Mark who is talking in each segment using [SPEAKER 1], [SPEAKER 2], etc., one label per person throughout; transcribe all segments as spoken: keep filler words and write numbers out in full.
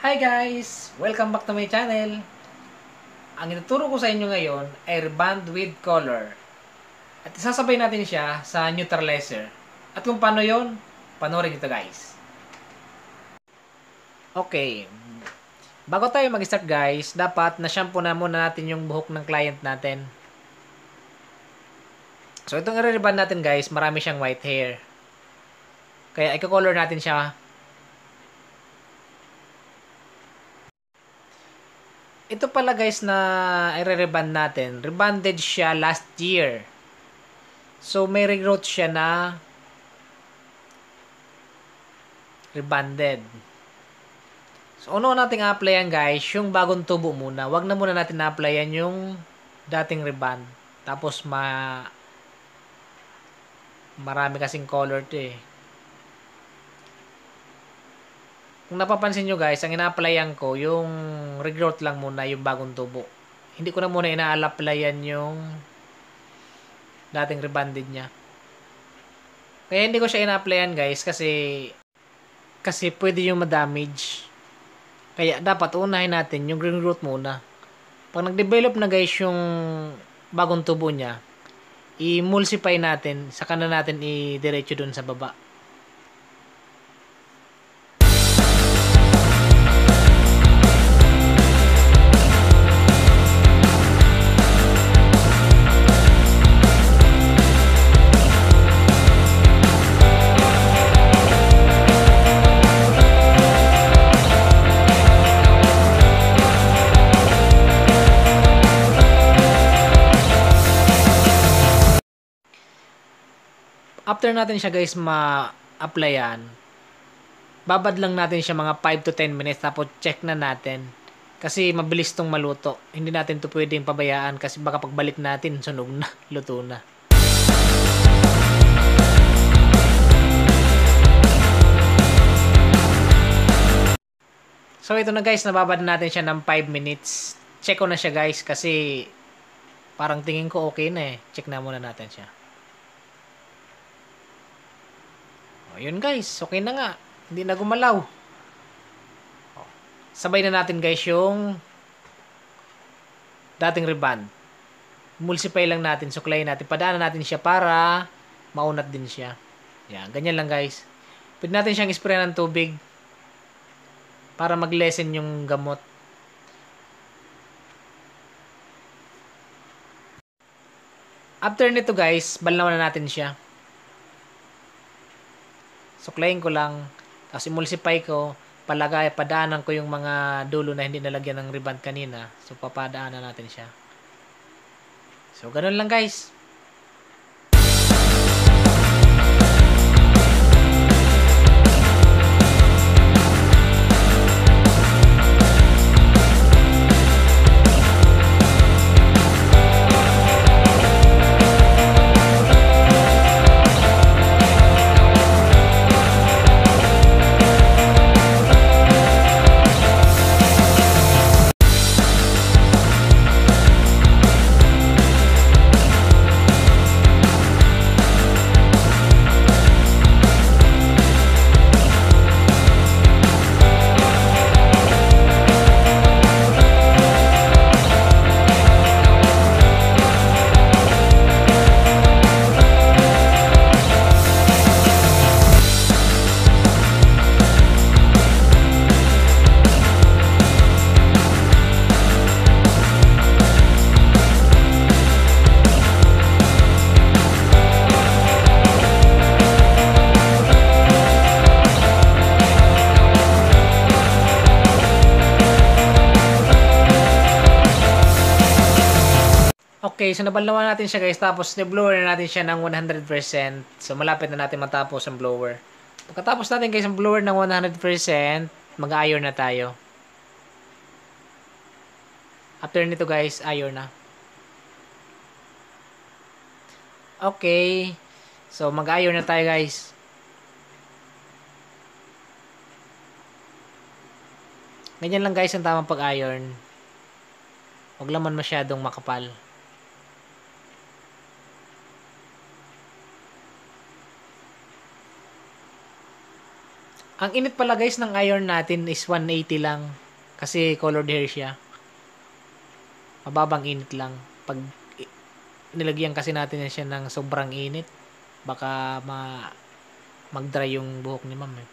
[SPEAKER 1] Hi guys! Welcome back to my channel. Ang ituturo ko sa inyo ngayon ay reband with color. At isasabay natin siya sa neutralizer. At kung paano yon, panoorin ito guys. Okay. Bago tayo mag-start guys, dapat na-shampoo na muna natin yung buhok ng client natin. So itong i-reband natin guys, marami siyang white hair. Kaya i-color natin siya. Ito pala guys na i-reband natin. Rebanded siya last year. So may regrowth siya na rebanded. So ano nating applyan guys, yung bagong tubo muna. Wag na muna natin na-applyan yung dating reband. Tapos ma marami kasing color to eh. Kung napapansin nyo guys, ang ina-applyan ko, yung regrowth lang muna, yung bagong tubo. Hindi ko na muna ina-applyan yung dating rebanded niya. Kaya hindi ko siya ina-applyan guys, kasi kasi pwede yung ma-damage. Kaya dapat unahin natin yung green root muna. Pag nag-develop na guys yung bagong tubo niya, i-emulsify natin, saka na natin i-diretso dun sa baba. After natin siya guys ma-applyan, babad lang natin siya mga five to ten minutes tapos check na natin. Kasi mabilis tong maluto. Hindi natin to pwedeng pabayaan kasi baka pagbalik natin sunog na, luto na. So ito na guys, nababad natin siya ng five minutes. Check ko na siya guys kasi parang tingin ko okay na eh. Check na muna natin siya. O, yun guys, okay na nga. Hindi na gumalaw. O, sabay na natin guys yung dating reband. Emulsify lang natin, suklayin natin. Padaanan natin siya para maunat din siya. Yan, ganyan lang guys. Pwede natin siyang spray ng tubig para mag-lessen yung gamot. After nito guys, balnawan na natin siya. Suklayin ko lang, tapos emulsify ko, palagay, padaanan ko yung mga dulo na hindi nalagyan ng reband kanina. So, papadaanan natin siya. So, ganun lang guys. Okay, so nabalnawan natin siya guys, tapos ni-blower na natin siya ng one hundred percent. So malapit na natin matapos ang blower. Pagkatapos natin guys ang blower ng one hundred percent, mag-iron na tayo. After nito guys, iron na. Okay, so mag-iron na tayo guys. Ganyan lang guys ang tamang pag-iron. Huwag lang man masyadong makapal. Ang init pala guys ng iron natin is one eighty lang. Kasi colored hair siya. Mababang init lang. Pag nilagyan kasi natin siya ng sobrang init, baka ma mag-dry yung buhok ni ma'am eh.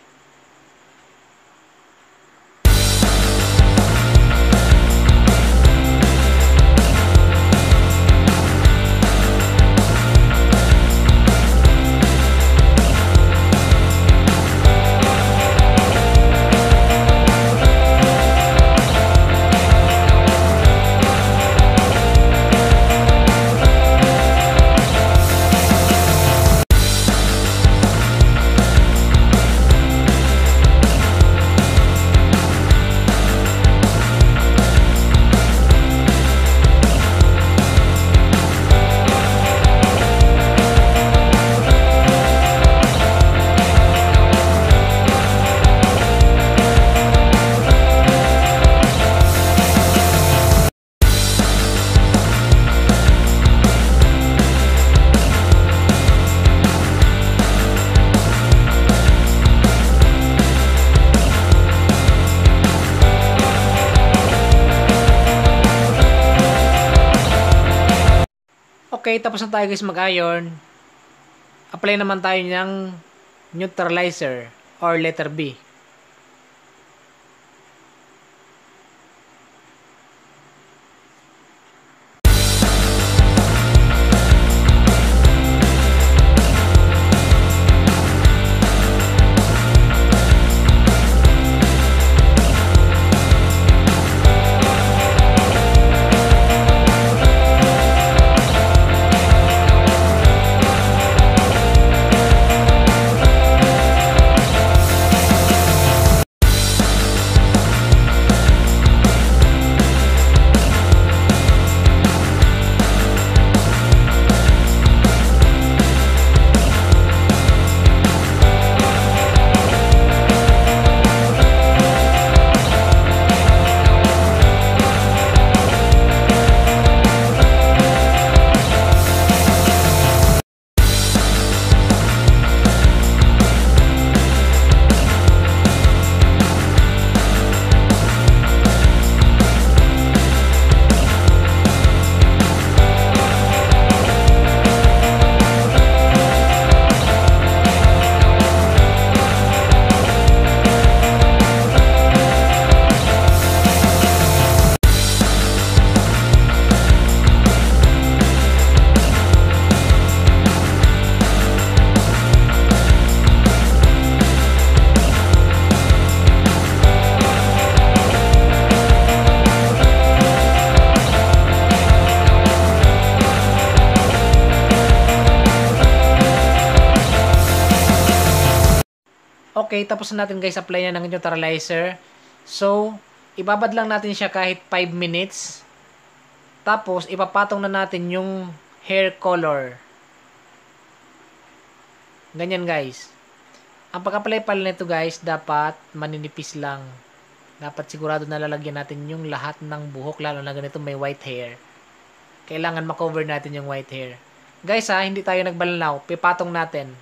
[SPEAKER 1] Okay, tapos na tayo guys mag-iron. Apply naman tayo ng neutralizer or letter B. Okay, tapos na natin guys apply na ng neutralizer. So, ibabad lang natin siya kahit five minutes. Tapos, ipapatong na natin yung hair color. Ganyan guys. Ang pag-apply pala nito guys, dapat maninipis lang. Dapat sigurado na lalagyan natin yung lahat ng buhok, lalo na ganito may white hair. Kailangan makover natin yung white hair. Guys ha, hindi tayo nagbalanaw. Pipatong natin.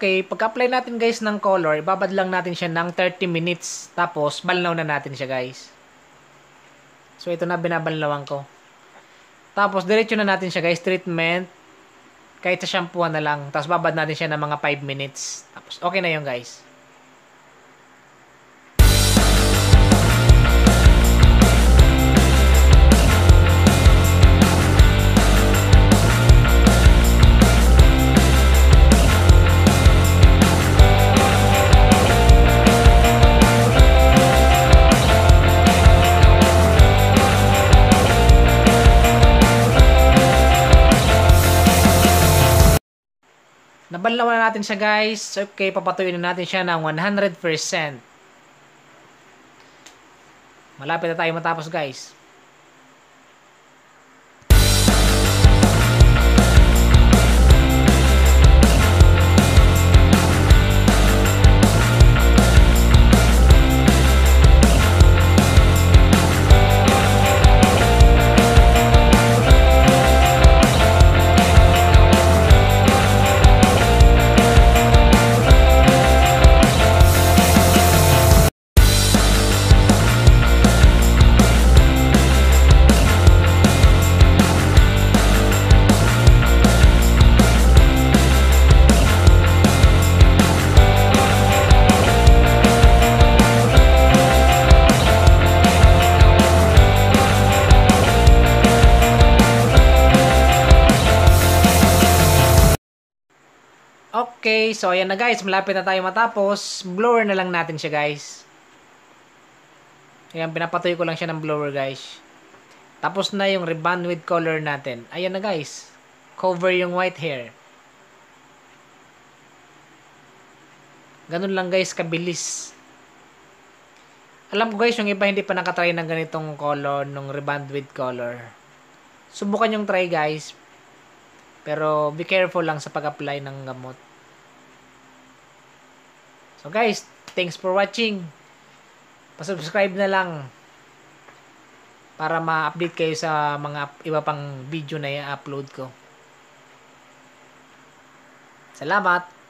[SPEAKER 1] Okay, pagka-apply natin guys ng color, ibabad lang natin siya ng thirty minutes. Tapos, balnaw na natin siya guys. So, ito na binabalnawan ko. Tapos, diretso na natin siya guys, treatment. Kahit sa shampooan na lang. Tapos, babad natin siya ng mga five minutes. Tapos, okay na yun guys. Nabalnawan na natin siya guys. Okay, papatuyuin na natin siya ng one hundred percent. Malapit na tayo matapos guys. Okay, so ayan na guys, malapit na tayo matapos. Blower na lang natin siya guys. Ayan, pinapatuyo ko lang siya ng blower guys. Tapos na yung rebond with color natin. Ayan na guys, cover yung white hair. Ganun lang guys, kabilis. Alam ko guys, yung iba hindi pa nakatry ng ganitong color, nung rebond with color. Subukan yung try guys. Pero be careful lang sa pag-apply ng gamot. So guys, thanks for watching. Pa-subscribe na lang para ma-update kayo sa mga iba pang video na i-upload ko. Salamat!